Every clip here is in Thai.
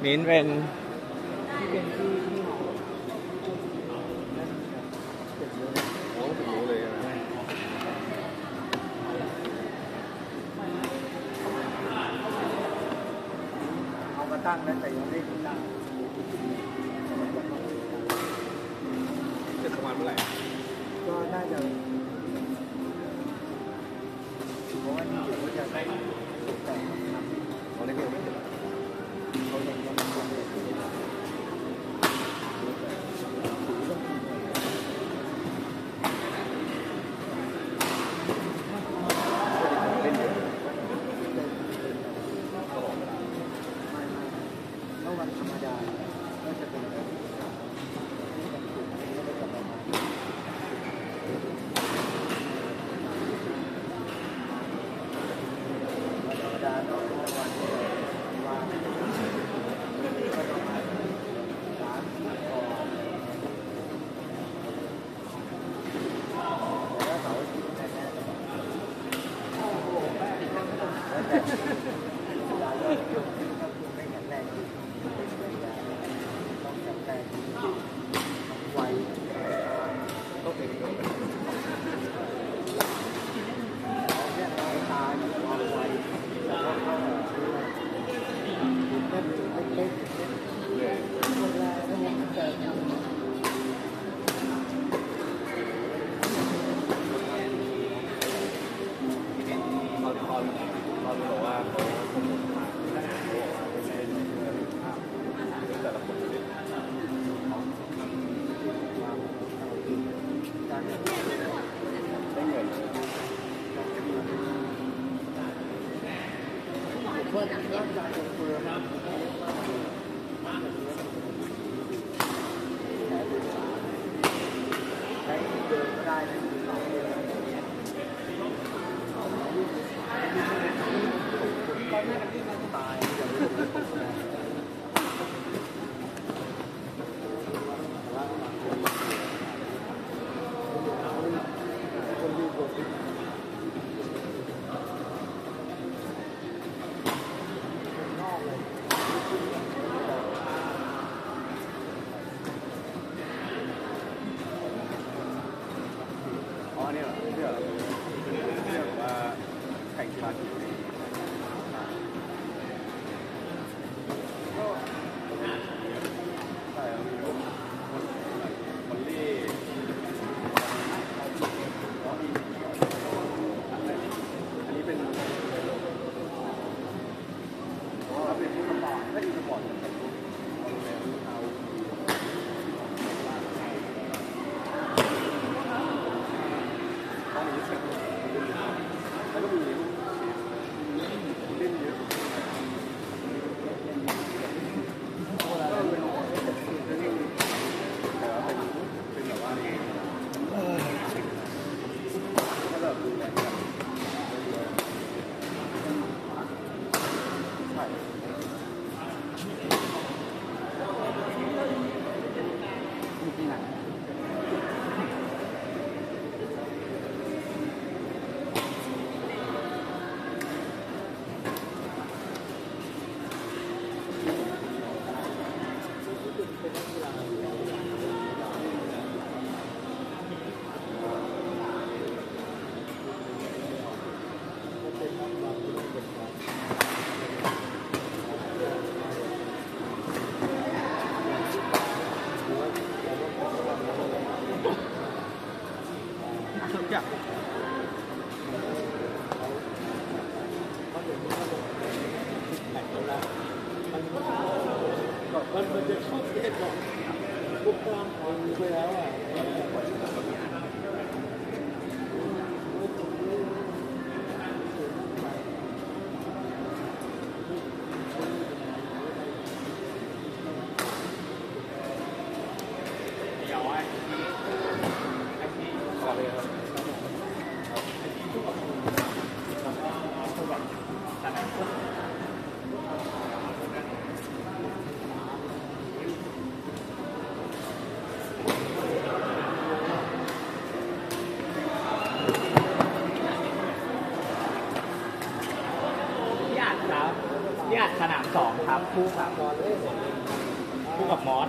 มิ้นเป็นโอ้ผมรู้เลยนะเอามาตั้งแล้วแต่ยังไม่ได้ตั้งจะประมาณเมื่อไหร่ก็น่าจะเพราะว่านี่เดี๋ยวก็จะได้ตกแต่งทำเขาเรียกว่าไม่เสร็จเขายังทำเลยวันธรรมดาก็จะเป็นแบบมันจะชอบเทศก่อนพวกตามอ่อนไปแล้วอ่ะเนี่ยสนาม2ครับคู่กับมอส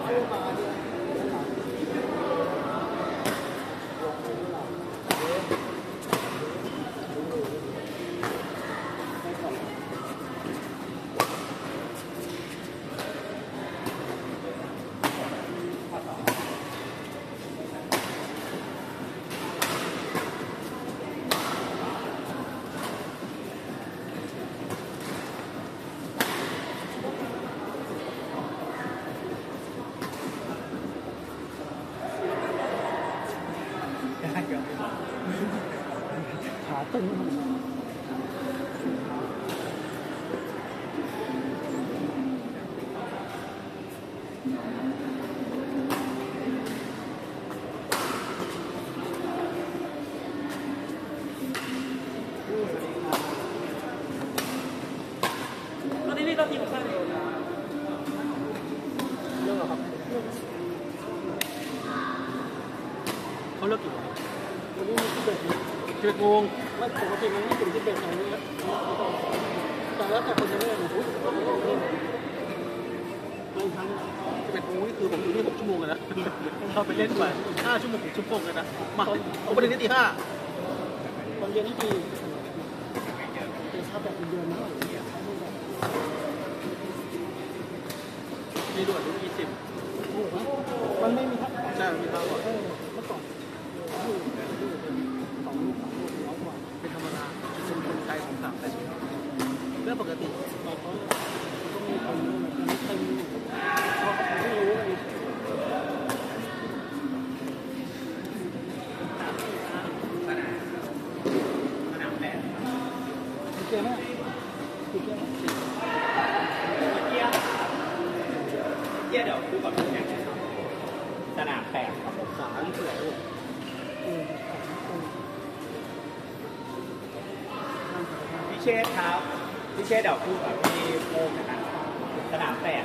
ขาตึงตอนนี้นี่เราทีมใช่ไหมเรื่องอะไรครับเขาเลิกกี่โมงวันนี้มีที่เบ็ด11 โมงไม่ปกติมันไม่ถึงที่เบ็ดอย่างนี้แต่แล้วแต่คนจะเล่นบางครั้ง11 โมงนี่คือผมอยู่นี่6 ชั่วโมงเลยนะเราไปเล่นไป5 ชั่วโมง6 ชั่วโมงเลยนะมาเอาไปถึงที่ตี 5ตอนเย็นนี่ตีเป็นค่าแบบเป็นเดือนนะมีด่วนรุ่น20มันไม่มีทักใช่มีทักก่อนเมื่อก่อนเป็นธรรมดาเป็นคนใจของสามแต่เรื่องปกติเราก็ต้องมีคนรู้มันไม่เคยรู้เพราะเขาไม่รู้เลยสนามแปดเกียร์ไหมเกียร์เดี๋ยวคู่กับคู่แข่งสนาม8ครับผม3เสือลูกพี่เชษครับพี่เชษเดี๋ยวคู่กับพี่โมงนะครับสนาม8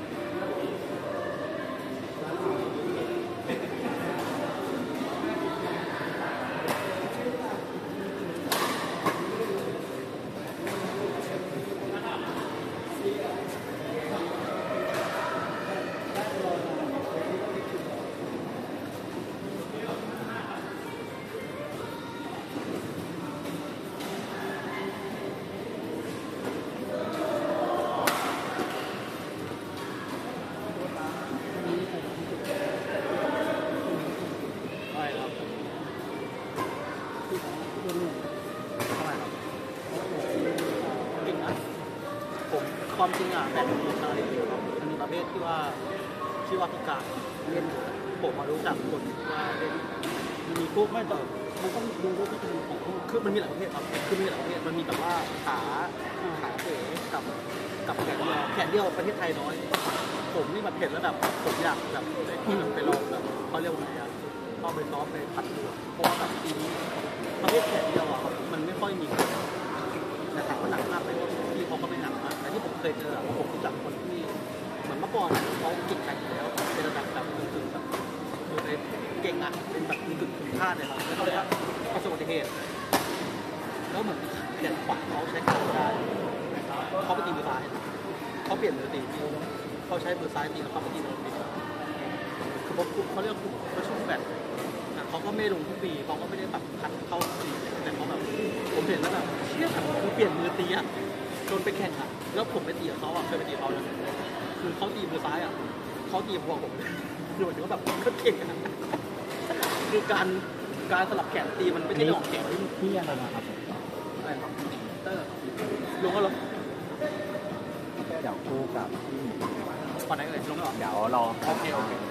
ความจริงอ่ะแบบมีชาลีมันมีประเภทที่ว่าพิการเล่นผมมารู้จักคนว่าเล่นมีพวกไม่ต่อมันต้องดูด้วยที่เป็นของคือมันมีหลายประเภทครับคือมีหลายประเภทมันมีแบบว่าขาเป๋กับแขนเดียวประเทศไทยน้อยผมนี่มันเห็นแล้วแบบผมอยากแบบไปลองแบบเขาเรียกว่าไงอ่ะเข้าไปซ้อมไปพัดดูเพราะว่าแบบปีนี้ประเภทแขนเดียวอ่ะมันไม่ค่อยมีแต่ถามว่าหนักมากไหมที่เขาก็ไม่หนักมากแต่ที่ผมเคยเจอผมรู้จักคนที่เหมือนเมื่อก่อนเขาเก่งแข่งแล้วเป็นระดับแบบถึงแบบคือในเก่งอ่ะเป็นแบบมีจุดถึงท่าเลยครับแล้วเขาเลยว่าประสบอุบัติเหตุแล้วเหมือนแขนขวาเขาใช้ขาไม่ได้เขาไปตีมือซ้ายเขาเปลี่ยนมือตีเขาใช้มือซ้ายตีแล้วเขาไปตีมือตีคือเขาเรียกว่าช่วงแบบเขาก็ไม่ลงทุกปีเขาก็ไม่ได้แบบคัดเข้าปีแต่เขาแบบผมเห็นแล้วแบบเชี่ยคือเปลี่ยนมือตีอ่ะจนไปแข่งอ่ะแล้วผมไปตีกับเขาอ่ะเคยไปตีเขาเลยคือเขาตีมือซ้ายอ่ะเขาตีหัวผมดูเหมือนว่าแบบเขาเก่งอ่ะคือการสลับแขนตีมันไม่ได้ออกเก่งที่อะไรนะครับอะไรครับเตอร์ลงก็ลงเดี๋ยวคู่กับก่อนไหนเลยลงไม่ออกเดี๋ยวรอโอเค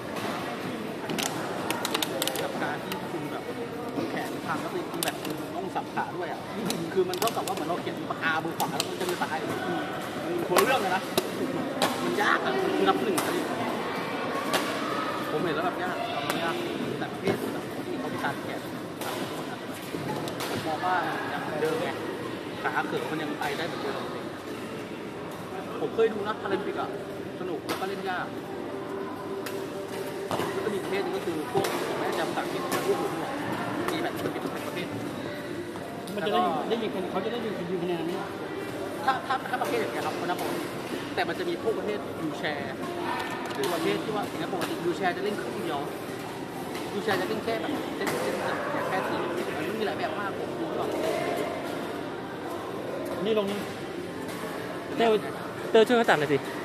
กับการที่คุณแบบแขนพังแล้วตีแบบต้องสับขาด้วยอ่ะคือมันเท่ากับว่าเหมือนเราเขียนปากกามือขวาแล้วมันจะมือซ้ายคนเรื่องเลยนะมันยากอ่ะนับหนึ่งผมเห็นแล้วแบบยากแต่ประเภทแบบที่เขาพิการแขนมองว่ายังเดิมไงขาเขินมันยังไปได้เหมือนเดิมผมเคยดูนะพาราลิมปิกอ่ะสนุกแล้วก็เล่นยากแล้วก็มีประเภทนึงก็คือพวกผมไม่แน่ใจภาษาอังกฤษพวกหัวมีแบบเป็นประเภทมันจะได้ยินเขาจะได้ยินคะแนนไหมถ้าประเภทอย่างเงี้ยครับคนนับผมแต่มันจะมีพวกประเภทยูแชร์หรือประเภทที่ว่าอย่างนี้ปกติยูแชร์จะเล่นครึ่งเดียวยูแชร์จะเล่นแค่แบบเล่นแค่ทีมันมีหลายแบบมากผมดูก่อนนี่ลงนี่เต้ช่วยเขาจับหน่อยสิ